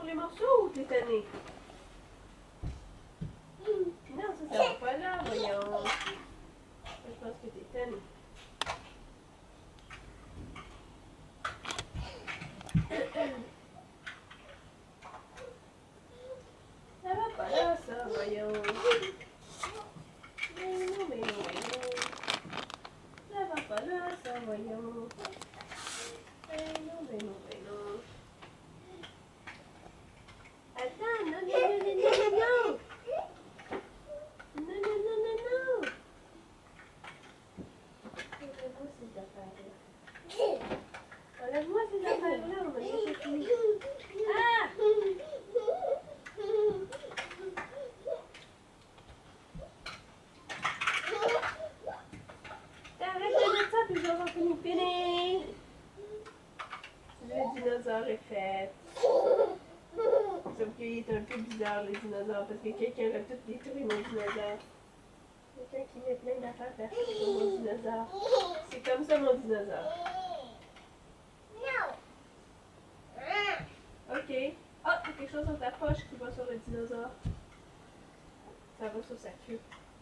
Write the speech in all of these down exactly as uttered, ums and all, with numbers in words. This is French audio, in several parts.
les morceaux ou t'es tanné? Non, ça, ça va pas là, voyons. Je pense que t'es tanné. Ça va pas là, ça, voyons. Mais non, mais non, mais non. Ça va pas là, ça, voyons. Mais non, mais non, mais non. Attends, non, non, non, non, non, non. Non, non, non, non, non. Enlève-moi ces affaires-là. Enlève-moi ces affaires-là, on va les chercher. Ah! Arrête de mettre ça, puis je vais finir finir. Le dinosaure est fait. Sauf qu'il est un peu bizarre, les dinosaures, parce que quelqu'un a tout détruit mon dinosaure. Quelqu'un qui met plein d'affaires partout sur mon dinosaure. C'est comme ça mon dinosaure. Ok. Ah, il y a quelque chose dans ta poche qui va sur le dinosaure. Ça va sur sa queue.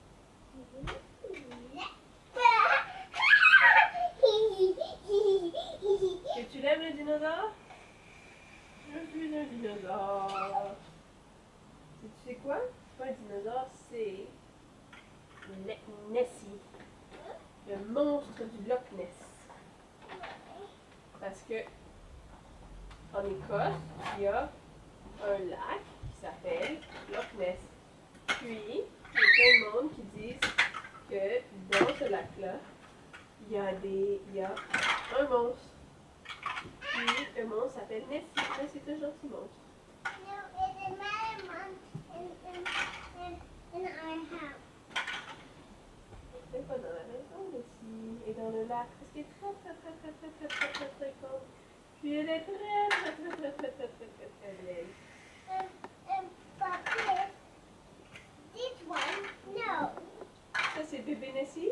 Et tu l'aimes le dinosaure? Je suis un dinosaure. Et tu sais quoi? C'est pas un dinosaure, c'est Nessie. Le monstre du Loch Ness. Parce que en Écosse, il y a un lac qui s'appelle Loch Ness. Puis, il y a plein de monde qui disent que dans ce lac-là, il y a des. Il y a un monstre. Puis, le monstre s'appelle Nessie. Mais c'est un gentil monstre. No, it's another month in, in, in, in our house. C'est pas dans la maison, Nessie. Et dans le lac. Parce qu'elle est très, très, très, très, très, très, très, très, très cold. Puis, elle est très, très, très, très, très, très, très, très, très belle. Um, um, but this, this one, no. Ça, c'est bébé Nessie?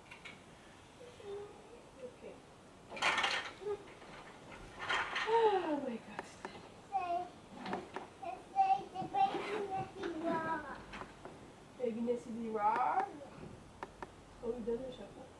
Ok. Oh my god. Say, it say the baby Nessie raw. Baby Nessie dit roar. On lui donne un chapeau.